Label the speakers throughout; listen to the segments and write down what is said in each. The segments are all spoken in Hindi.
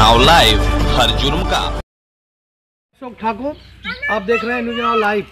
Speaker 1: चुनाव लाइव, हर जुर्म का।
Speaker 2: अशोक ठाकुर, आप देख रहे हैं न्यूज़ नाउ लाइव।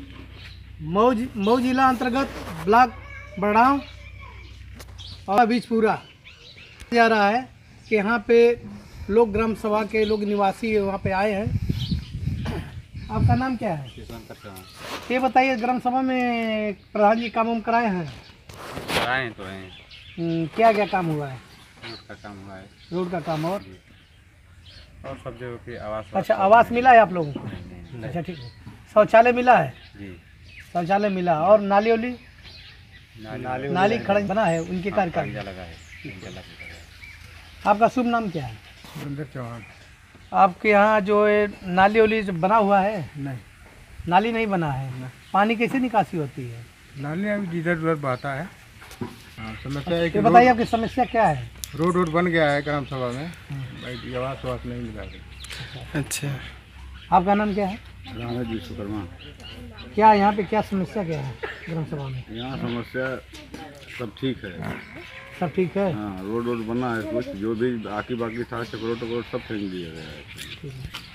Speaker 2: मऊ जिला अंतर्गत ब्लॉक बड़ाव और बीजपुरा जा रहा है कि यहाँ पे लोग ग्राम सभा के लोग निवासी वहाँ पे आए हैं। आपका नाम क्या है? ये बताइए, ग्राम सभा में प्रधान जी काम कराए हैं?
Speaker 3: कराए तो हैं।
Speaker 2: क्या क्या काम हुआ है?
Speaker 3: रोड का काम हुआ है।
Speaker 2: रोड का काम और
Speaker 3: सब जगह की आवास।
Speaker 2: अच्छा, आवास मिला है आप लोगों को? अच्छा, ठीक है। शौचालय मिला है?
Speaker 3: जी,
Speaker 2: शौचालय मिला। और नाली वाली नाली खड़ा बना है उनके कार्यकाल
Speaker 3: लगा है।
Speaker 2: आपका शुभ नाम क्या है?
Speaker 4: सुरेंद्र चौहान।
Speaker 2: आपके यहाँ जो नाली वाली जो बना हुआ है?
Speaker 4: नहीं,
Speaker 2: नाली नहीं बना है। पानी कैसे निकासी होती है?
Speaker 4: नाली अभी जिधर उधर बहता है। समस्या है कि
Speaker 2: ये बताइए, आपकी समस्या क्या है?
Speaker 4: रोड बन गया है ग्राम सभा में, भाई आवास वास नहीं मिला है।
Speaker 2: अच्छा, आपका नाम क्या है?
Speaker 4: राणा जी विश्वकर्मा।
Speaker 2: क्या यहाँ पे क्या समस्या क्या है ग्राम सभा में?
Speaker 4: यहाँ समस्या सब ठीक है।
Speaker 2: सब ठीक है?
Speaker 4: हाँ, रोड बना है, कुछ जो भी बाकी था चक्रोट सब फेंक दिया गया है।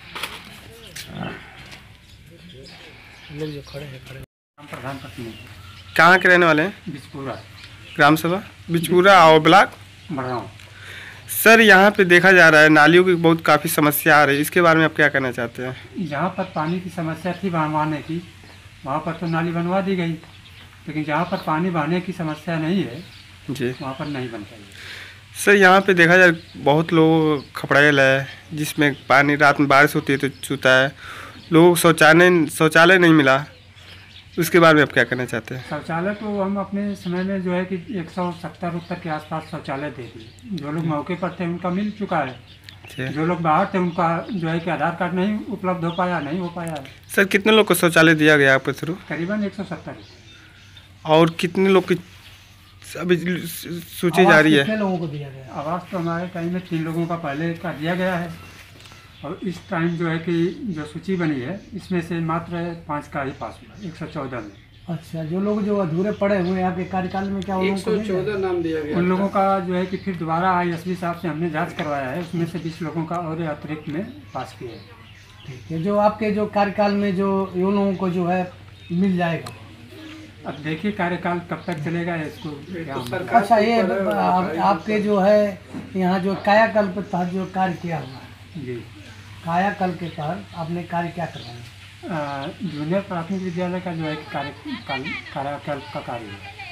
Speaker 2: लोग जो खड़े हैं
Speaker 3: प्रधान पत्नी
Speaker 5: कहाँ के रहने वाले हैं?
Speaker 3: बिजपुरा
Speaker 5: ग्राम सभा बिजपुरा और ब्लॉक
Speaker 3: बढ़ाऊँ।
Speaker 5: सर, यहाँ पे देखा जा रहा है नालियों की बहुत काफ़ी समस्या आ रही है, इसके बारे में आप क्या कहना चाहते हैं?
Speaker 6: जहाँ पर पानी की समस्या थी बहने की, वहाँ पर तो नाली बनवा दी गई, लेकिन जहाँ पर पानी बहने की समस्या नहीं है
Speaker 5: जी,
Speaker 6: वहाँ पर नहीं बन पाई।
Speaker 5: सर यहाँ पे देखा जाए बहुत लोग खपड़ेल है, जिसमें पानी रात में बारिश होती है तो चूता है, लोग शौचालय नहीं मिला, उसके बारे में आप क्या कहना चाहते हैं?
Speaker 6: शौचालय तो हम अपने समय में जो है कि 170 के आसपास शौचालय दे दिए। जो लोग मौके पर थे उनका मिल चुका है, जो लोग बाहर थे उनका जो है कि आधार कार्ड नहीं उपलब्ध हो पाया, नहीं हो पाया।
Speaker 5: सर, कितने लोग को शौचालय दिया गया आपके थ्रू?
Speaker 6: करीबन 170।
Speaker 5: और कितने लोग की अभी सूची जारी है?
Speaker 2: कितने लोगों को दिया गया?
Speaker 6: आवास तो हमारे टाइम में 3 लोगों का पहले का दिया गया है, और इस टाइम जो है कि जो सूची बनी है इसमें से मात्र 5 का ही पास हुआ, 114 में।
Speaker 2: अच्छा, जो लोग जो अधूरे पड़े हुए हैं आपके कार्यकाल में, क्या
Speaker 6: 114 नाम दिया गया? उन लोगों का जो है कि फिर दोबारा ISB साहब से हमने जांच करवाया है, उसमें से 20 लोगों का और अतिरिक्त में पास किया है।
Speaker 2: ठीक है। जो आपके जो कार्यकाल में जो उन लोगों को जो है मिल जाएगा?
Speaker 6: अब देखिए कार्यकाल कब तक चलेगा इसको।
Speaker 2: अच्छा, ये आपके जो है यहाँ जो कायाकल्प तहत जो कार्य किया हुआ है,
Speaker 6: जी,
Speaker 2: कायाकल्प के तहत आपने कार्य क्या करवाया?
Speaker 6: जूनियर प्राथमिक विद्यालय का जो है कि कायाकल्प का कार्य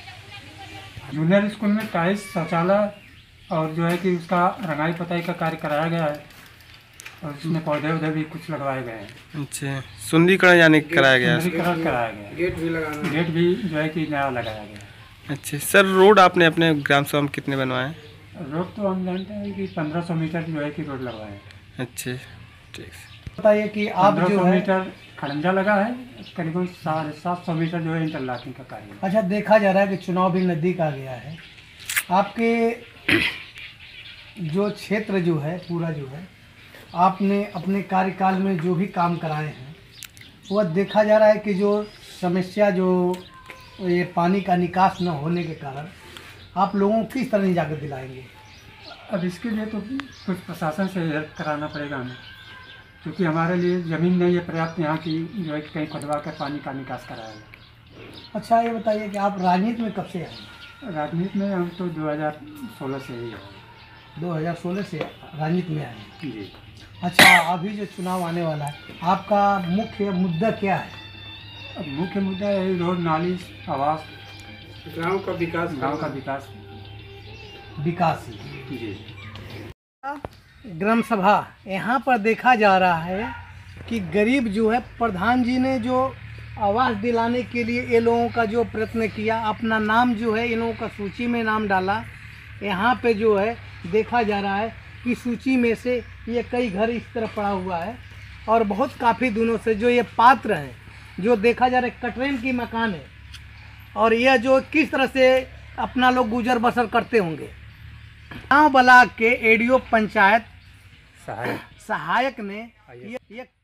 Speaker 6: है। जूनियर स्कूल में टाइल्स, शौचालय और जो है कि उसका रंगाई पुताई का कार्य कराया गया है, और उसमें पौधे उधे भी कुछ लगवाए गए हैं।
Speaker 5: अच्छा, सुंदरीकरण यानी कराया गया?
Speaker 6: सुंदरीकरण कराया गया, गेट भी लगाना, गेट भी जो है कि नया लगाया गया।
Speaker 5: अच्छा सर, रोड आपने अपने ग्राम सभा में कितने बनवाए?
Speaker 6: रोड तो हम जानते हैं कि 1500 मीटर जो है कि रोड लगवाए हैं।
Speaker 5: अच्छा, ठीक।
Speaker 2: बताइए कि आप जो
Speaker 6: 1500
Speaker 2: है
Speaker 6: मीटर खड़ंजा लगा है, करीबन 750 मीटर जो है इंटरलॉकिंग का कार्य है।
Speaker 2: अच्छा, देखा जा रहा है कि चुनाव भी नज़दीक आ गया है। आपके जो क्षेत्र जो है पूरा जो है, आपने अपने कार्यकाल में जो भी काम कराए हैं वह देखा जा रहा है कि जो समस्या जो ये पानी का निकास न होने के कारण आप लोगों को किस तरह निजात दिलाएंगे?
Speaker 6: अब इसके लिए तो कुछ प्रशासन से हेल्प कराना पड़ेगा हमें, क्योंकि हमारे लिए ज़मीन नहीं है पर्याप्त यहाँ की जो है कि कहीं खुदवा कर पानी का निकास कराया।
Speaker 2: अच्छा, ये बताइए कि आप राजनीति में कब से आए?
Speaker 6: राजनीति में हम तो 2016 से ही हैं।
Speaker 2: 2016 से राजनीति में आए?
Speaker 6: जी।
Speaker 2: अच्छा, अभी जो चुनाव आने वाला है, आपका मुख्य मुद्दा क्या है?
Speaker 6: अब मुख्य मुद्दा है रोड, नाली, आवास,
Speaker 3: गांव का विकास।
Speaker 2: विकास।
Speaker 6: जी।
Speaker 2: ग्राम सभा, यहाँ पर देखा जा रहा है कि गरीब जो है, प्रधान जी ने जो आवास दिलाने के लिए ये लोगों का जो प्रयत्न किया, अपना नाम जो है इन लोगों का सूची में नाम डाला। यहाँ पे जो है देखा जा रहा है कि सूची में से ये कई घर इस तरह पड़ा हुआ है, और बहुत काफ़ी दिनों से जो ये पात्र हैं, जो देखा जा रहा है कटरेन की मकान है, और यह जो किस तरह से अपना लोग गुजर बसर करते होंगे। गाँव ब्लॉक के ADO पंचायत सहायक ने ये